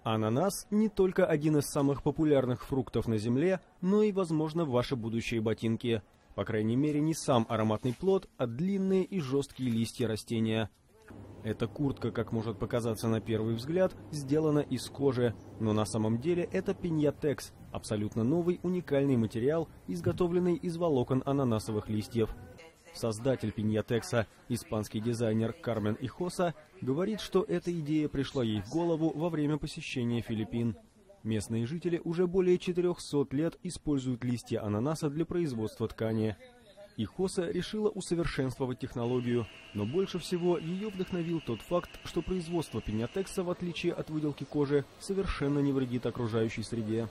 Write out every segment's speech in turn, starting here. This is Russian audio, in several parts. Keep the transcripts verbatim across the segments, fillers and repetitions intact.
Ананас не только один из самых популярных фруктов на земле, но и, возможно, ваши будущие ботинки. По крайней мере, не сам ароматный плод, а длинные и жесткие листья растения. Эта куртка, как может показаться на первый взгляд, сделана из кожи, но на самом деле это пиньятекс, абсолютно новый уникальный материал, изготовленный из волокон ананасовых листьев. Создатель пиньятекса, испанский дизайнер Кармен Ихоса, говорит, что эта идея пришла ей в голову во время посещения Филиппин. Местные жители уже более четырёхсот лет используют листья ананаса для производства ткани. Ихоса решила усовершенствовать технологию, но больше всего ее вдохновил тот факт, что производство пиньятекса, в отличие от выделки кожи, совершенно не вредит окружающей среде.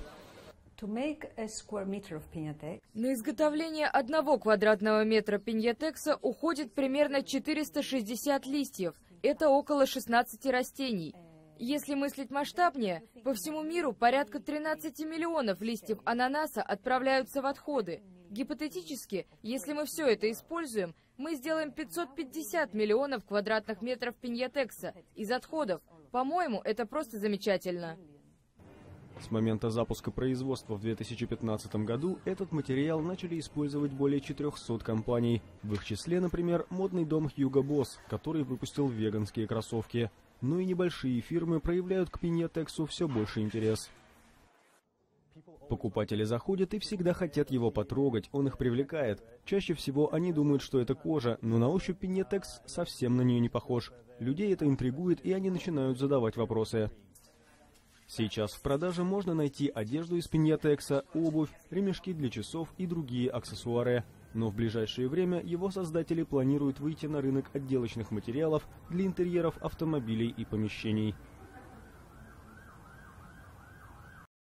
На изготовление одного квадратного метра пиньятекса уходит примерно четыреста шестьдесят листьев. Это около шестнадцати растений. Если мыслить масштабнее, по всему миру порядка тринадцати миллионов листьев ананаса отправляются в отходы. Гипотетически, если мы все это используем, мы сделаем пятьсот пятьдесят миллионов квадратных метров пиньятекса из отходов. По-моему, это просто замечательно. С момента запуска производства в две тысячи пятнадцатом году этот материал начали использовать более четырёхсот компаний. В их числе, например, модный дом Hugo Boss, который выпустил веганские кроссовки. Но и небольшие фирмы проявляют к пиньятексу все больше интерес. Покупатели заходят и всегда хотят его потрогать, он их привлекает. Чаще всего они думают, что это кожа, но на ощупь пиньятекс совсем на нее не похож. Людей это интригует, и они начинают задавать вопросы. Сейчас в продаже можно найти одежду из пиньятекса, обувь, ремешки для часов и другие аксессуары. Но в ближайшее время его создатели планируют выйти на рынок отделочных материалов для интерьеров автомобилей и помещений.